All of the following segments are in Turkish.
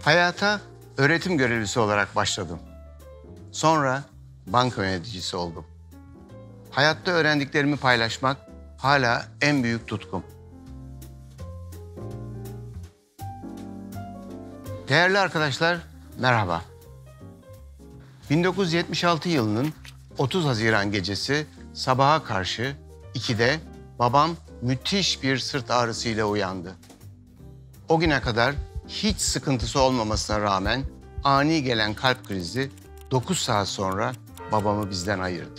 Hayata öğretim görevlisi olarak başladım. Sonra banka yöneticisi oldum. Hayatta öğrendiklerimi paylaşmak hala en büyük tutkum. Değerli arkadaşlar, merhaba. 1976 yılının 30 Haziran gecesi sabaha karşı 2'de babam müthiş bir sırt ağrısıyla uyandı. O güne kadar hiç sıkıntısı olmamasına rağmen ani gelen kalp krizi 9 saat sonra babamı bizden ayırdı.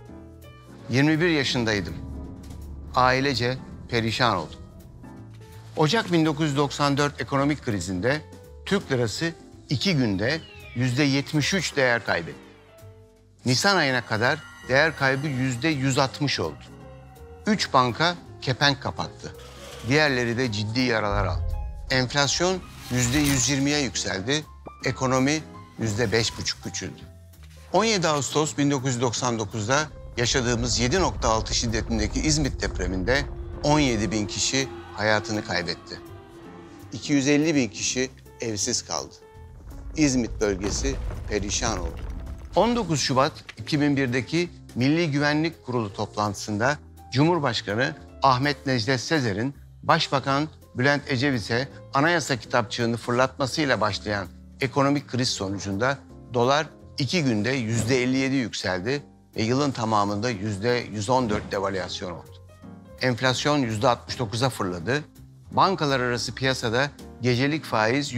21 yaşındaydım. Ailece perişan olduk. Ocak 1994 ekonomik krizinde Türk lirası 2 günde %73 değer kaybetti. Nisan ayına kadar değer kaybı %160 oldu. 3 banka kepenk kapattı. Diğerleri de ciddi yaralar aldı. Enflasyon %120'ye yükseldi. Ekonomi %5,5 küçüldü. 17 Ağustos 1999'da yaşadığımız 7,6 şiddetindeki İzmit depreminde 17 bin kişi hayatını kaybetti. 250 bin kişi evsiz kaldı. İzmit bölgesi perişan oldu. 19 Şubat 2001'deki Milli Güvenlik Kurulu toplantısında Cumhurbaşkanı Ahmet Necdet Sezer'in Başbakan Bülent Ecevit'e anayasa kitapçığını fırlatmasıyla başlayan ekonomik kriz sonucunda dolar 2 günde %57 yükseldi ve yılın tamamında %114 devalüasyon oldu. Enflasyon %69'a fırladı. Bankalar arası piyasada gecelik faiz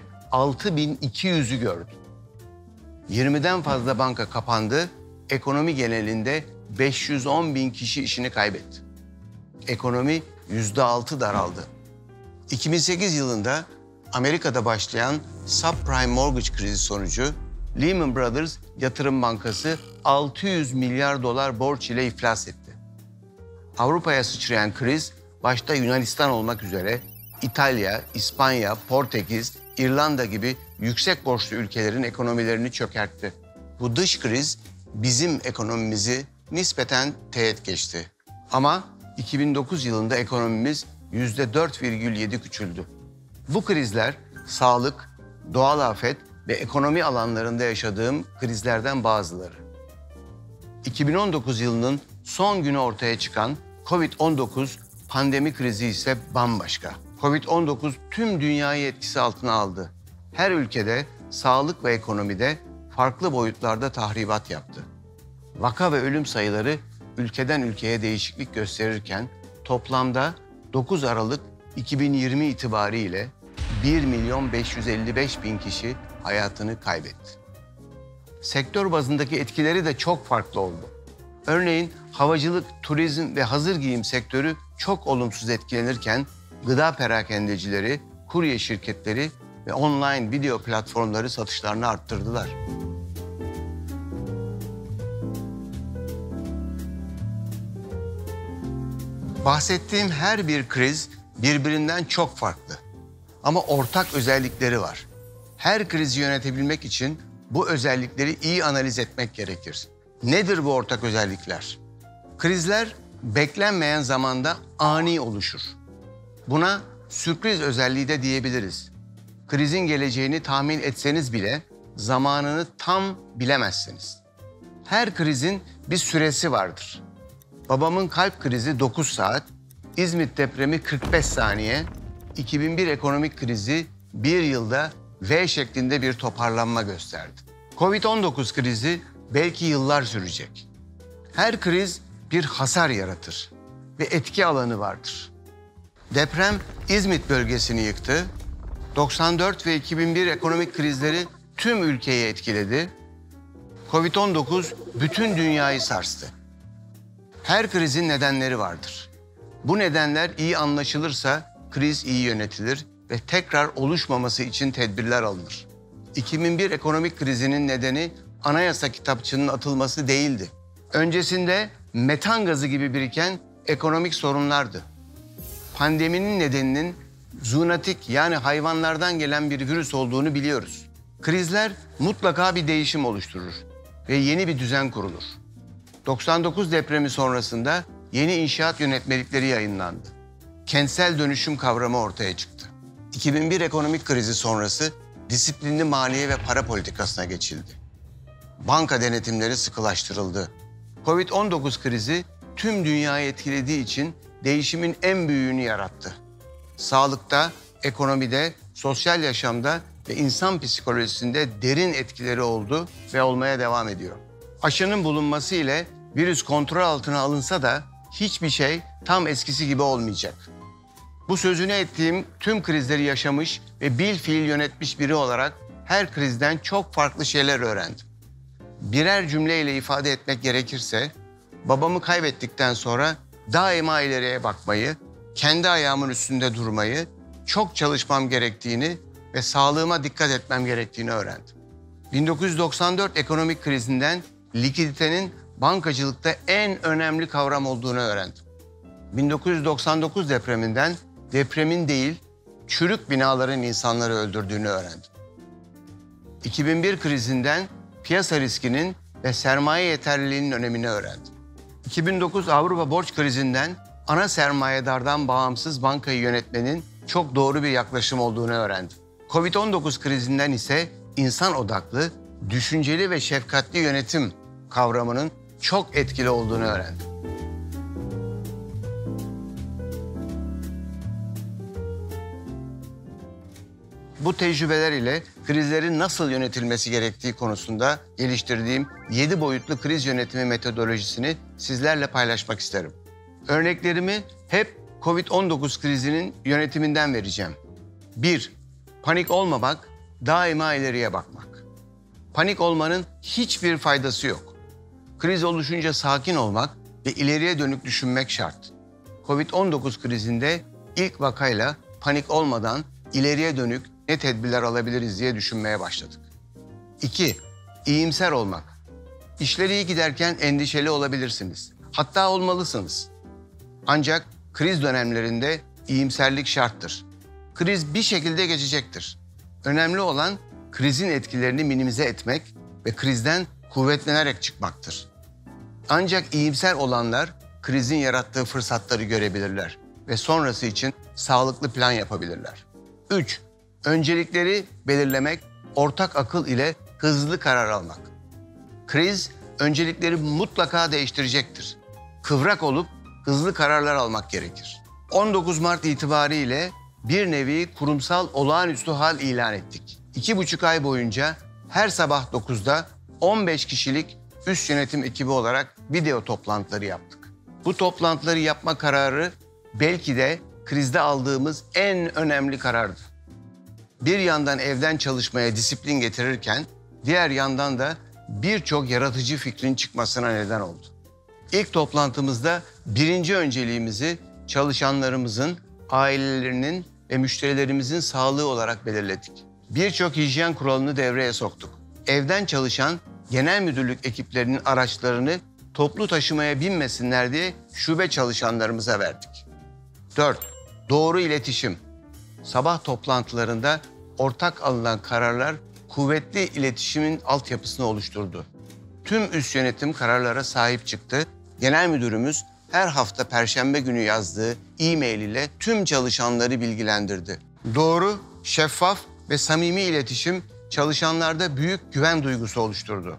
%6200'ü gördü. 20'den fazla banka kapandı. Ekonomi genelinde 510 bin kişi işini kaybetti. Ekonomi %6 daraldı. 2008 yılında Amerika'da başlayan subprime mortgage krizi sonucu Lehman Brothers Yatırım Bankası 600 milyar dolar borç ile iflas etti. Avrupa'ya sıçrayan kriz başta Yunanistan olmak üzere İtalya, İspanya, Portekiz, İrlanda gibi yüksek borçlu ülkelerin ekonomilerini çökertti. Bu dış kriz bizim ekonomimizi nispeten teğet geçti. Ama 2009 yılında ekonomimiz %4,7 küçüldü. Bu krizler sağlık, doğal afet ve ekonomi alanlarında yaşadığım krizlerden bazıları. 2019 yılının son günü ortaya çıkan Covid-19 pandemi krizi ise bambaşka. Covid-19 tüm dünyayı etkisi altına aldı. Her ülkede sağlık ve ekonomide farklı boyutlarda tahribat yaptı. Vaka ve ölüm sayıları ülkeden ülkeye değişiklik gösterirken toplamda 9 Aralık 2020 itibariyle 1.555.000 kişi hayatını kaybetti. Sektör bazındaki etkileri de çok farklı oldu. Örneğin havacılık, turizm ve hazır giyim sektörü çok olumsuz etkilenirken gıda perakendecileri, kurye şirketleri ve online video platformları satışlarını arttırdılar. Bahsettiğim her bir kriz birbirinden çok farklı. Ama ortak özellikleri var. Her krizi yönetebilmek için bu özellikleri iyi analiz etmek gerekir. Nedir bu ortak özellikler? Krizler beklenmeyen zamanda ani oluşur. Buna sürpriz özelliği de diyebiliriz. Krizin geleceğini tahmin etseniz bile zamanını tam bilemezsiniz. Her krizin bir süresi vardır. Babamın kalp krizi 9 saat, İzmit depremi 45 saniye, 2001 ekonomik krizi 1 yılda V şeklinde bir toparlanma gösterdi. Covid-19 krizi belki yıllar sürecek. Her kriz bir hasar yaratır ve etki alanı vardır. Deprem İzmit bölgesini yıktı. 94 ve 2001 ekonomik krizleri tüm ülkeyi etkiledi. Covid-19 bütün dünyayı sarstı. Her krizin nedenleri vardır. Bu nedenler iyi anlaşılırsa kriz iyi yönetilir ve tekrar oluşmaması için tedbirler alınır. 2001 ekonomik krizinin nedeni anayasa kitapçığının atılması değildi. Öncesinde metan gazı gibi biriken ekonomik sorunlardı. Pandeminin nedeninin zoonotik yani hayvanlardan gelen bir virüs olduğunu biliyoruz. Krizler mutlaka bir değişim oluşturur ve yeni bir düzen kurulur. 99 depremi sonrasında yeni inşaat yönetmelikleri yayınlandı. Kentsel dönüşüm kavramı ortaya çıktı. 2001 ekonomik krizi sonrası disiplinli maliye ve para politikasına geçildi. Banka denetimleri sıkılaştırıldı. Covid-19 krizi tüm dünyayı etkilediği için değişimin en büyüğünü yarattı. Sağlıkta, ekonomide, sosyal yaşamda ve insan psikolojisinde derin etkileri oldu ve olmaya devam ediyor. Aşının bulunması ile virüs kontrol altına alınsa da hiçbir şey tam eskisi gibi olmayacak. Bu sözünü ettiğim tüm krizleri yaşamış ve bilfiil yönetmiş biri olarak her krizden çok farklı şeyler öğrendim. Birer cümleyle ifade etmek gerekirse, babamı kaybettikten sonra daima ileriye bakmayı, kendi ayağımın üstünde durmayı, çok çalışmam gerektiğini ve sağlığıma dikkat etmem gerektiğini öğrendim. 1994 ekonomik krizinden likiditenin bankacılıkta en önemli kavram olduğunu öğrendim. 1999 depreminden depremin değil, çürük binaların insanları öldürdüğünü öğrendim. 2001 krizinden piyasa riskinin ve sermaye yeterliliğinin önemini öğrendim. 2009 Avrupa borç krizinden ana sermayedardan bağımsız bankayı yönetmenin çok doğru bir yaklaşım olduğunu öğrendim. Covid-19 krizinden ise insan odaklı, düşünceli ve şefkatli yönetim kavramının çok etkili olduğunu öğrendim. Bu tecrübeler ile krizlerin nasıl yönetilmesi gerektiği konusunda geliştirdiğim 7 boyutlu kriz yönetimi metodolojisini sizlerle paylaşmak isterim. Örneklerimi hep Covid-19 krizinin yönetiminden vereceğim. 1. Panik olmamak, daima ileriye bakmak. Panik olmanın hiçbir faydası yok. Kriz oluşunca sakin olmak ve ileriye dönük düşünmek şart. Covid-19 krizinde ilk vakayla panik olmadan ileriye dönük ne tedbirler alabiliriz diye düşünmeye başladık. 2. İyimser olmak. İşleri iyi giderken endişeli olabilirsiniz. Hatta olmalısınız. Ancak kriz dönemlerinde iyimserlik şarttır. Kriz bir şekilde geçecektir. Önemli olan krizin etkilerini minimize etmek ve krizden kuvvetlenerek çıkmaktır. Ancak iyimser olanlar krizin yarattığı fırsatları görebilirler ve sonrası için sağlıklı plan yapabilirler. 3. Öncelikleri belirlemek, ortak akıl ile hızlı karar almak. Kriz öncelikleri mutlaka değiştirecektir. Kıvrak olup hızlı kararlar almak gerekir. 19 Mart itibariyle bir nevi kurumsal olağanüstü hal ilan ettik. 2,5 ay boyunca her sabah 9'da 15 kişilik üst yönetim ekibi olarak video toplantıları yaptık. Bu toplantıları yapma kararı belki de krizde aldığımız en önemli karardı. Bir yandan evden çalışmaya disiplin getirirken diğer yandan da birçok yaratıcı fikrin çıkmasına neden oldu. İlk toplantımızda birinci önceliğimizi çalışanlarımızın, ailelerinin ve müşterilerimizin sağlığı olarak belirledik. Birçok hijyen kuralını devreye soktuk. Evden çalışan genel müdürlük ekiplerinin araçlarını toplu taşımaya binmesinler diye şube çalışanlarımıza verdik. 4. Doğru iletişim. Sabah toplantılarında ortak alınan kararlar kuvvetli iletişimin altyapısını oluşturdu. Tüm üst yönetim kararlara sahip çıktı. Genel müdürümüz her hafta Perşembe günü yazdığı e-mail ile tüm çalışanları bilgilendirdi. Doğru, şeffaf ve samimi iletişim çalışanlarda büyük güven duygusu oluşturdu.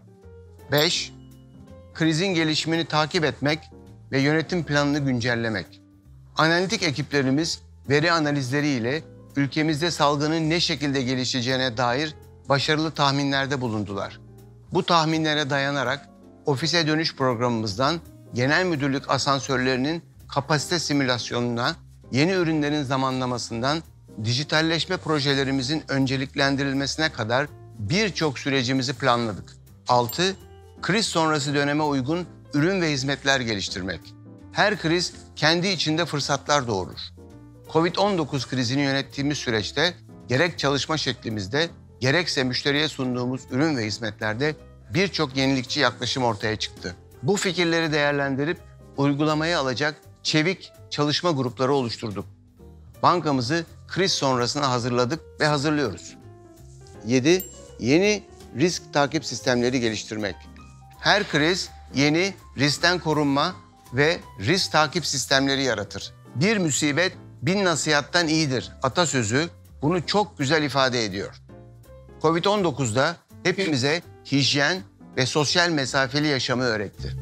5. Krizin gelişimini takip etmek ve yönetim planını güncellemek. Analitik ekiplerimiz veri analizleriyle ülkemizde salgının ne şekilde gelişeceğine dair başarılı tahminlerde bulundular. Bu tahminlere dayanarak ofise dönüş programımızdan genel müdürlük asansörlerinin kapasite simülasyonuna, yeni ürünlerin zamanlamasından dijitalleşme projelerimizin önceliklendirilmesine kadar birçok sürecimizi planladık. 6. Kriz sonrası döneme uygun ürün ve hizmetler geliştirmek. Her kriz kendi içinde fırsatlar doğurur. Covid-19 krizini yönettiğimiz süreçte gerek çalışma şeklimizde gerekse müşteriye sunduğumuz ürün ve hizmetlerde birçok yenilikçi yaklaşım ortaya çıktı. Bu fikirleri değerlendirip uygulamaya alacak çevik çalışma grupları oluşturduk. Bankamızı kriz sonrasına hazırladık ve hazırlıyoruz. 7. Yeni risk takip sistemleri geliştirmek. Her kriz yeni riskten korunma ve risk takip sistemleri yaratır. Bir musibet bin nasihattan iyidir atasözü bunu çok güzel ifade ediyor. Covid-19'da hepimize hijyen ve sosyal mesafeli yaşamı öğretti.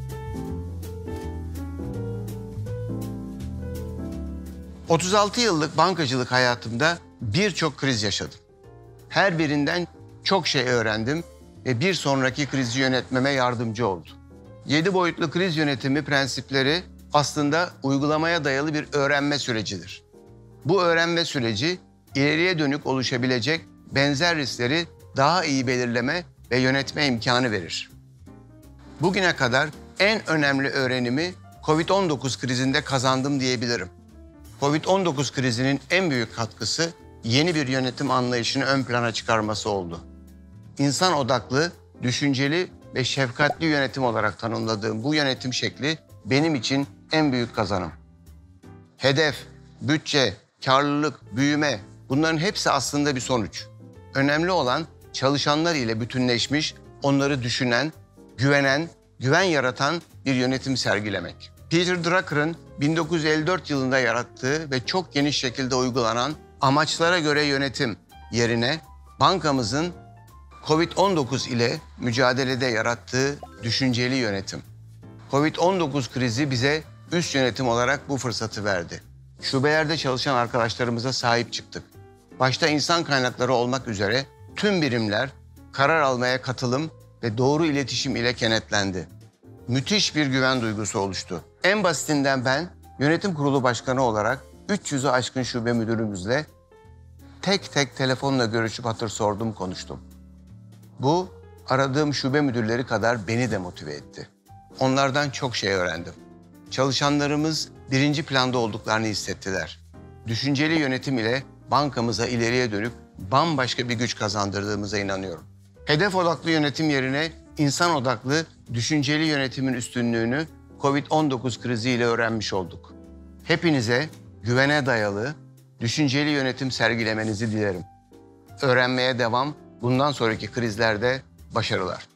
36 yıllık bankacılık hayatımda birçok kriz yaşadım. Her birinden çok şey öğrendim ve bir sonraki krizi yönetmeme yardımcı oldu. 7 boyutlu kriz yönetimi prensipleri aslında uygulamaya dayalı bir öğrenme sürecidir. Bu öğrenme süreci ileriye dönük oluşabilecek benzer riskleri daha iyi belirleme ve yönetme imkanı verir. Bugüne kadar en önemli öğrenimi Covid-19 krizinde kazandım diyebilirim. Covid-19 krizinin en büyük katkısı yeni bir yönetim anlayışını ön plana çıkarması oldu. İnsan odaklı, düşünceli ve şefkatli yönetim olarak tanımladığım bu yönetim şekli benim için en büyük kazanım. Hedef, bütçe, karlılık, büyüme bunların hepsi aslında bir sonuç. Önemli olan çalışanlar ile bütünleşmiş, onları düşünen, güvenen, güven yaratan bir yönetim sergilemek. Peter Drucker'ın 1954 yılında yarattığı ve çok geniş şekilde uygulanan amaçlara göre yönetim yerine bankamızın Covid-19 ile mücadelede yarattığı düşünceli yönetim. Covid-19 krizi bize üst yönetim olarak bu fırsatı verdi. Şubelerde çalışan arkadaşlarımıza sahip çıktık. Başta insan kaynakları olmak üzere tüm birimler karar almaya katılım ve doğru iletişim ile kenetlendi. Müthiş bir güven duygusu oluştu. En basitinden ben yönetim kurulu başkanı olarak 300'ü aşkın şube müdürümüzle tek tek telefonla görüşüp hatır sordum, konuştum. Bu aradığım şube müdürleri kadar beni de motive etti. Onlardan çok şey öğrendim. Çalışanlarımız birinci planda olduklarını hissettiler. Düşünceli yönetim ile bankamıza ileriye dönük bambaşka bir güç kazandırdığımıza inanıyorum. Hedef odaklı yönetim yerine insan odaklı, düşünceli yönetimin üstünlüğünü Covid-19 kriziyle öğrenmiş olduk. Hepinize güvene dayalı, düşünceli yönetim sergilemenizi dilerim. Öğrenmeye devam, bundan sonraki krizlerde başarılar.